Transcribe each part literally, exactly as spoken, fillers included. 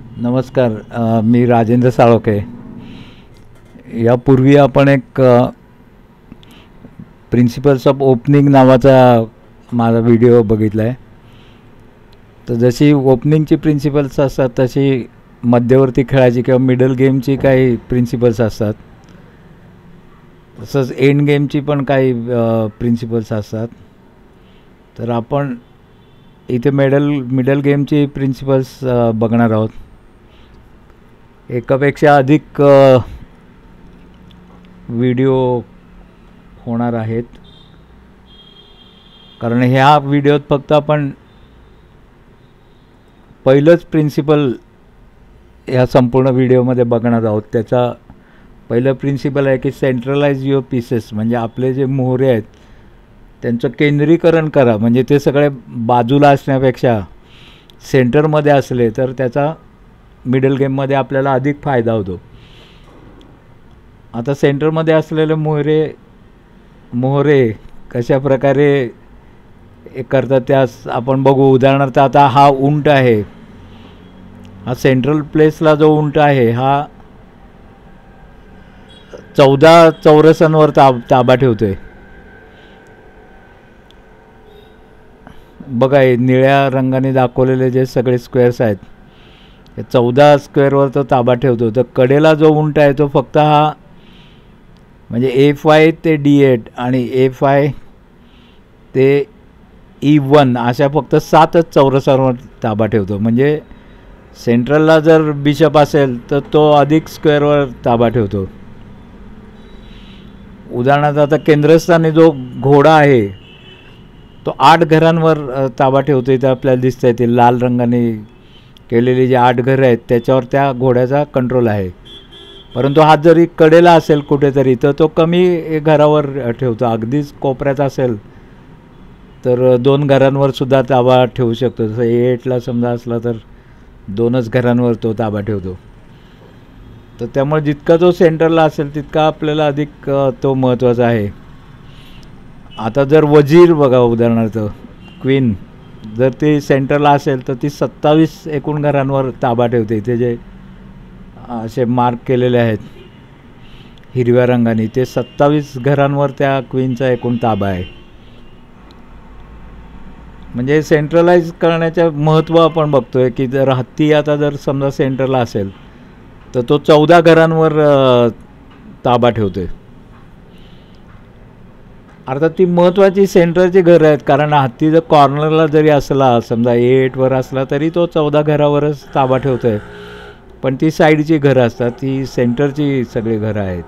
नमस्कार. अ, मी राजेंद्र साळोखे. यापूर्वी आपण एक प्रिन्सिपल्स ऑफ ओपनिंग नावाचा माझा व्हिडिओ बघितला आहे. तर जशी ओपनिंगची प्रिन्सिपल्स असतात तशी मध्यवर्ती खेळाची किंवा मिडल गेमची काही प्रिन्सिपल्स असतात. तसंच एंड गेमची पण काही प्रिन्सिपल्स असतात. तर आपण इथे मिडल मिडल गेमची प्रिन्सिपल्स बघणार आहोत. एकापेक्षा अधिक व्हिडिओ होणार आहेत, कारण ह्या व्हिडिओत फक्त आपण पहिलंच प्रिन्सिपल ह्या संपूर्ण व्हिडिओमध्ये बघणार आहोत. त्याचा पहिलं प्रिन्सिपल आहे की सेंट्रलाइज युअर पीसेस, म्हणजे आपले जे मोहरे आहेत त्यांचं केंद्रीकरण करा. म्हणजे ते सगळे बाजूला असण्यापेक्षा सेंटरमध्ये असले तर त्याचा मिडल गेममध्ये आपल्याला अधिक फायदा होतो. आता सेंटरमध्ये असलेले मोहरे मोहरे कशा प्रकारे करतात त्यास आपण बघू. उदाहरणार्थ आता हा उंट आहे. हा सेंट्रल प्लेसला जो उंट आहे हा चौदा चौरसांवर ताब ताबा ठेवतोय. बघा, हे निळ्या रंगाने दाखवलेले जे सगळे स्क्वेअर्स आहेत हे चौदा स्क्वेअरवर तो ताबा ठेवतो. तर कडेला जो उंट आहे तो फक्त हा म्हणजे ए फाय ते डी एट आणि ए फाय ते ई वन अशा फक्त सातच चौरसांवर ताबा ठेवतो. म्हणजे सेंट्रलला जर बिशप असेल तर तो अधिक स्क्वेअरवर ताबा ठेवतो. उदाहरणार्थ आता केंद्रस्थानी जो घोडा आहे तो आठ घरांवर ताबा ठेवतो. इथं आपल्याला दिसतं आहे ते लाल रंगाने केलेली जे आठ घरं आहेत त्याच्यावर त्या घोड्याचा कंट्रोल आहे. परंतु हा जरी कडेला असेल कुठेतरी तर तो कमी घरावर ठेवतो. अगदीच कोपऱ्यात असेल तर दोन घरांवर सुद्धा ताबा ठेवू शकतो. जसं ए एटला समजा असला तर दोनच घरांवर तो ताबा ठेवतो. तर त्यामुळे जितका तो सेंटरला असेल तितका आपल्याला अधिक तो महत्त्वाचा आहे. आता जर वजीर बघा, उदाहरणार्थ क्वीन जर ती सेंटरला असेल तर ती सत्तावीस एकूण घरांवर ताबा ठेवते. इथे जे असे मार्क केलेले आहेत हिरव्या रंगाने ते सत्तावीस घरांवर त्या क्वीनचा एकूण ताबा आहे. म्हणजे सेंट्रलाइज करण्याचं महत्त्व आपण बघतोय की जर हत्ती आता जर समजा सेंटरला असेल तर तो चौदा घरांवर ताबा ठेवतोय. अर्थात ती महत्त्वाची सेंटरची घरं आहेत, कारण हत्ती जर कॉर्नरला जरी असला समजा ए एटवर असला तरी तो चौदा घरावरच ताबा ठेवतो आहे. पण ती साईडची घरं असतात, ती सेंटरची सगळी घरं आहेत.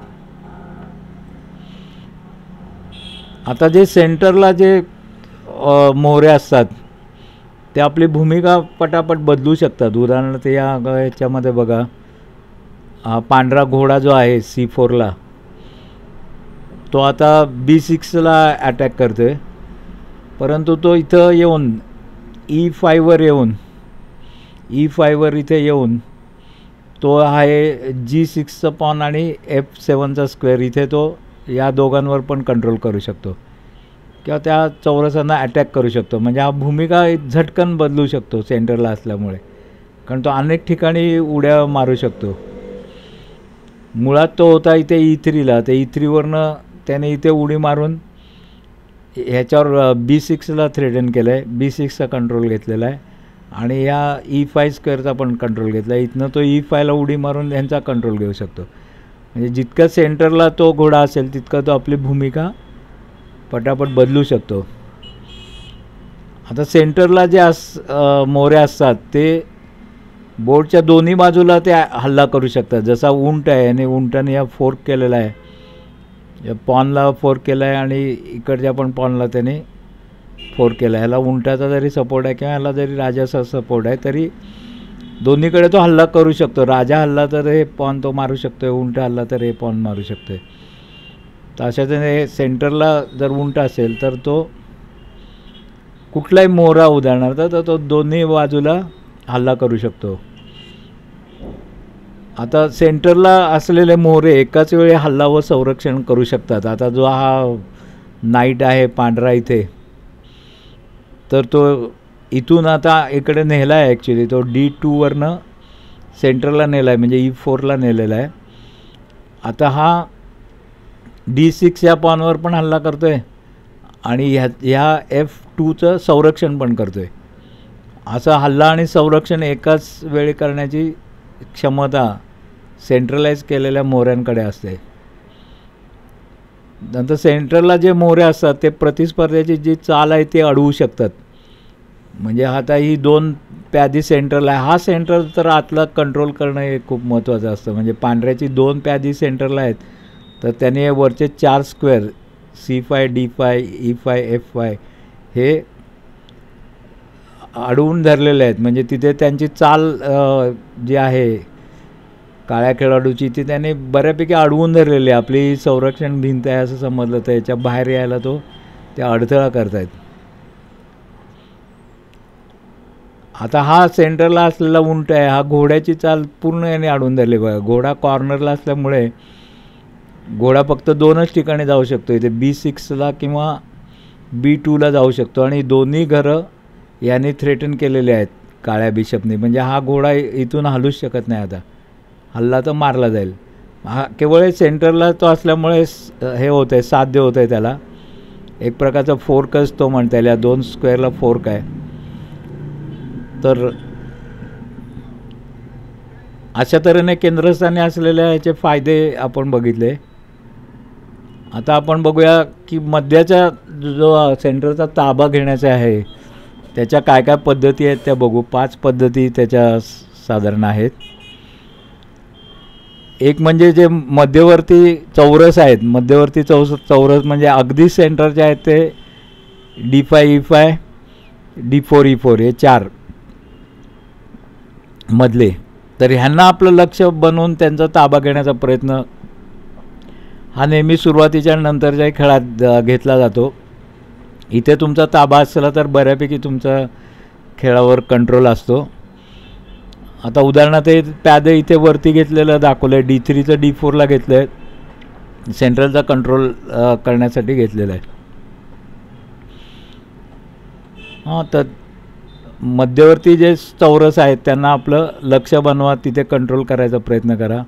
आता जे सेंटरला जे मोहरे असतात ते आपली भूमिका पटापट बदलू शकतात. उदाहरणार्थ या याच्यामध्ये बघा, हा पांढरा घोडा जो आहे सी फोरला तो आता बी सिक्सला अटॅक करतो आहे. परंतु तो इथं येऊन ई फायवर येऊन ई फायवर इथे येऊन तो आहे जी सिक्सचा पॉन आणि एफ सेवनचा स्क्वेअर इथे तो या दोघांवर पण कंट्रोल करू शकतो किंवा त्या चौरसांना अटॅक करू शकतो. म्हणजे हा भूमिका झटकन बदलू शकतो सेंटरला असल्यामुळे, कारण तो अनेक ठिकाणी उड्या मारू शकतो. मुळात तो होता इथे ई थ्रीला, ते ई थ्रीवरनं त्याने इथे उडी मारून ह्याच्यावर बी सिक्सला थ्रेटन केलं आहे, बी सिक्सचा कंट्रोल घेतलेला आहे आणि या ई फाय स्क्वेअरचा पण कंट्रोल घेतला आहे. इथनं तो ई फायला उडी मारून यांचा कंट्रोल घेऊ शकतो. म्हणजे जितका सेंटरला तो घोडा असेल तितका तो आपली भूमिका पटापट बदलू शकतो. आता सेंटरला जे अस मोहरे असतात ते बोर्डच्या दोन्ही बाजूला ते हल्ला करू शकतात. जसा उंट आहे आणि उंटाने या फोर्क केलेला आहे, या पॉनला फोर्क केला आहे आणि इकडच्या पण पॉनला त्याने फोर्क केला आहे. ह्याला उंटाचा जरी सपोर्ट आहे किंवा ह्याला जरी राजाचा सपोर्ट आहे तरी दोन्हीकडे तो हल्ला करू शकतो. राजा हल्ला तर हे पॉन तो मारू शकतो आहे, उंट हल्ला तर हे पॉन मारू शकतो आहे. तर अशा त्याने सेंटरला जर उंट असेल तर तो कुठलाही मोहरा उदाहरणार्थ तर तो दोन्ही बाजूला हल्ला करू शकतो. आता सेंटरला असलेले मोहरे एकाच वेळी हल्ला व संरक्षण करू शकतात. आता जो हा नाईट आहे पांढरा इथे, तर तो इथून आता इकडे नेला आहे ॲक्च्युली, तो डी टूवरनं सेंटरला नेला आहे, म्हणजे ई फोरला नेलेला आहे. आता हा डी सिक्स या पॉनवर पण हल्ला करतो आहे आणि ह्या ह्या एफ टूचं संरक्षण पण करतो आहे. असा हल्ला आणि संरक्षण एकाच वेळी करण्याची क्षमता सेंट्रलाइज केलेल्या मोहऱ्यांकडे असते. नंतर सेंटरला जे मोहरे असतात ते प्रतिस्पर्ध्याची जी चाल आहे ती अडवू शकतात. म्हणजे आता ही दोन प्यादी सेंटरला आहे, हा सेंटर तर आतला कंट्रोल करणं हे खूप महत्त्वाचं असतं. म्हणजे पांढऱ्याची दोन प्यादी सेंटरला आहेत तर त्याने वरचे चार square C five D five E five F five हे अडवून धरलेले आहेत. म्हणजे तिथे त्यांची चाल जी आहे काळ्या खेळाडूची ती त्याने बऱ्यापैकी अडवून धरलेली आहे. आपली संरक्षण भिंत आहे असं समजलं तर याच्या बाहेर यायला तो ते अडथळा करतायत. आता हा सेंटरला असलेला उंट आहे, हा घोड्याची चाल पूर्ण याने अडवून धरली. बघा घोडा कॉर्नरला असल्यामुळे घोडा फक्त दोनच ठिकाणी जाऊ शकतो, इथे बी सिक्सला किंवा बी टूला जाऊ शकतो. आणि दोन्ही घरं याने थ्रेटन केलेले आहेत काळ्या बिशपने. म्हणजे हा घोडा इथून हलूच शकत नाही, आता हल्ला तर मारला जाईल. हा केवळ सेंटरला तो असल्यामुळे हे होतं आहे, साध्य होतं आहे त्याला. एक प्रकारचा फोर्कच तो म्हणता येईल, या दोन स्क्वेअरला फोर्क आहे. तर अशा तऱ्हेने केंद्रस्थानी असलेल्या याचे फायदे आपण बघितले. आता आपण बघूया की मध्याचा जो सेंटरचा ताबा घेण्याचा आहे त्याच्या काय काय पद्धती आहेत त्या बघू. पाच पद्धती त्याच्या साधारण आहेत. एक म्हणजे जे मध्यवर्ती चौरस आहेत, मध्यवर्ती चौ चौरस म्हणजे अगदी सेंटरचे आहेत ते D five E five D four E four हे चार मधले. तर ह्यांना आपलं लक्ष बनवून त्यांचा ताबा घेण्याचा प्रयत्न हा नेहमी सुरुवातीच्या नंतरच्या खेळात घेतला जातो. इथे तुमचा ताबा असला तर बऱ्यापैकी तुमचा खेळावर कंट्रोल असतो. आता उदाहरणार्थ हे प्यादे इथे वरती घेतलेलं दाखवलं आहे, डी थ्रीचं डी फोरला घेतलं आहे, सेंट्रलचा कंट्रोल करण्यासाठी घेतलेलं आहे. हां, तर मध्यवर्ती जे चौरस आहेत त्यांना आपलं लक्ष बनवा, तिथे कंट्रोल करायचा प्रयत्न करा.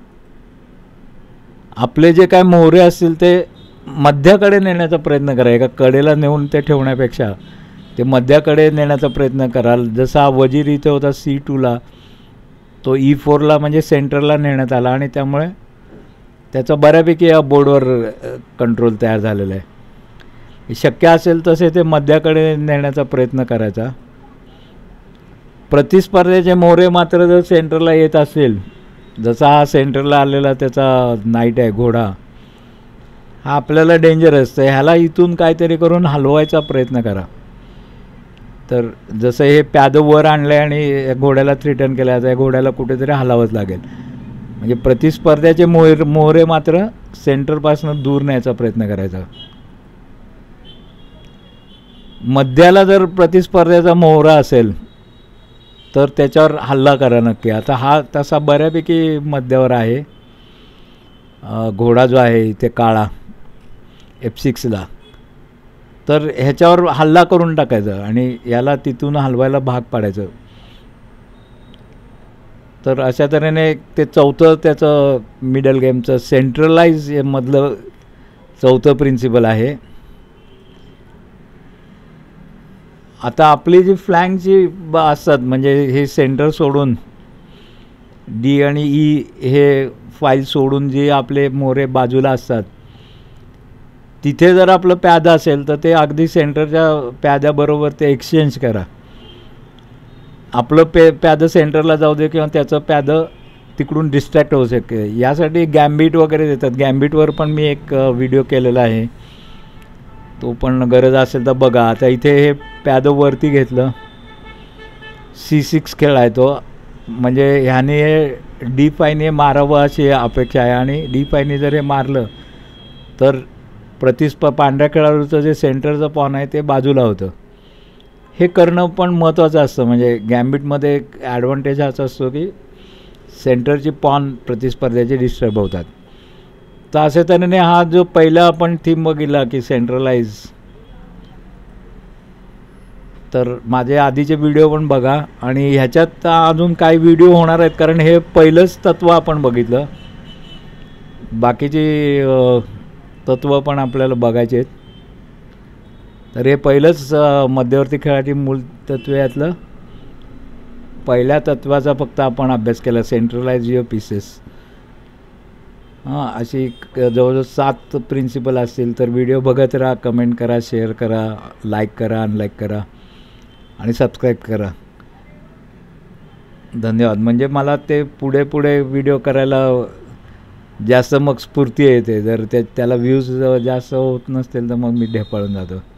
आपले जे काय मोहरे असतील ते मध्याकडे नेण्याचा प्रयत्न करा. एका कडेला नेऊन ते ठेवण्यापेक्षा ते मध्याकडे नेण्याचा प्रयत्न कराल. जसा वजीर इथे होता सी टूला, तो ई फोरला म्हणजे सेंटरला नेण्यात आला आणि त्यामुळे त्याचा बऱ्यापैकी या बोर्डवर कंट्रोल तयार झालेला आहे. शक्य असेल तसे ते मध्याकडे नेण्याचा प्रयत्न करायचा. प्रतिस्पर्ध्याचे मोहरे मात्र जर सेंटरला येत असेल, जसा हा सेंटरला आलेला त्याचा नाईट आहे घोडा, हा आपल्याला डेंजरस आहे, ह्याला इथून काहीतरी करून हलवायचा प्रयत्न करा. तर जसं हे प्यादं वर आणलं आहे आणि घोड्याला थ्रेटन केलं आहे, या घोड्याला कुठेतरी हलावंच लागेल. म्हणजे प्रतिस्पर्ध्याचे मोहरे मोहरे मात्र सेंटरपासून दूर न्यायचा प्रयत्न करायचा. मध्याला जर प्रतिस्पर्ध्याचा मोहरा असेल तर त्याच्यावर हल्ला करा नक्की. आता हा तसा बऱ्यापैकी मध्यावर आहे. घोडा जो आहे इथे काळा एफ सिक्सला, तर ह्याच्यावर हल्ला करून टाकायचं आणि याला तिथून हलवायला भाग पाडायचं. तर अशा तऱ्हेने ते चौथं त्याचं मिडल गेमचं सेंट्रलाइज मधलं चौथं प्रिन्सिपल आहे. आता आपली जी फ्लँकची असतात म्हणजे हे सेंटर सोडून डी आणि ई हे फाईल सोडून जे आपले मोहरे बाजूला असतात तिथे जर आपलं प्यादा असेल तर ते अगदी सेंटरच्या प्याद्याबरोबर ते एक्सचेंज करा. आपलं पे प्यादं सेंटरला जाऊ दे किंवा त्याचं प्यादं तिकडून डिस्ट्रॅक्ट होऊ शके, यासाठी गॅम्बिट वगैरे देतात. गॅम्बिटवर पण मी एक व्हिडिओ केलेला आहे, तो पण गरज असेल तर बघा. आता इथे हे प्यादं वरती घेतलं, सी सिक्स खेळ आहे तो, म्हणजे ह्याने हे डी फायने मारावं अशी अपेक्षा आहे आणि डी फायने जर हे मारलं तर प्रतिस्प पांढऱ्या खेळाडूचं जे सेंटरचं पॉन आहे ते बाजूला होतं. हे करणं पण महत्त्वाचं असतं. म्हणजे गॅम्बिटमध्ये एक ॲडव्हान्टेज असा असतो की सेंटरची पॉन प्रतिस्पर्ध्याचे डिस्टर्ब होतात. तर असे तऱ्हेने हा जो पहिला आपण थीम बघितला की सेंट्रलाइज, तर माझे आधीचे व्हिडिओ पण बघा आणि ह्याच्यात अजून काही व्हिडिओ होणार आहेत, कारण हे पहिलंच तत्त्व आपण बघितलं. बाकीची तत्त्व पण आपल्याला बघायचे आहेत. तर हे पहिलंच मध्यवर्ती खेळाची मूल तत्त्व यातलं पहिल्या तत्त्वाचा फक्त आपण अभ्यास केला, सेंट्रलाइज युअर पीसेस. हां, अशी जवळजवळ सात प्रिन्सिपल असतील. तर व्हिडिओ बघत राहा, कमेंट करा, शेअर करा, लाईक करा, अनलाईक करा आणि सबस्क्राईब करा. धन्यवाद. म्हणजे मला ते पुढे पुढे व्हिडिओ करायला जास्त मग स्फूर्ती येते. जर ते त्याला व्ह्यूज जास्त होत नसतील तर मग मी ढेपाळून जातो.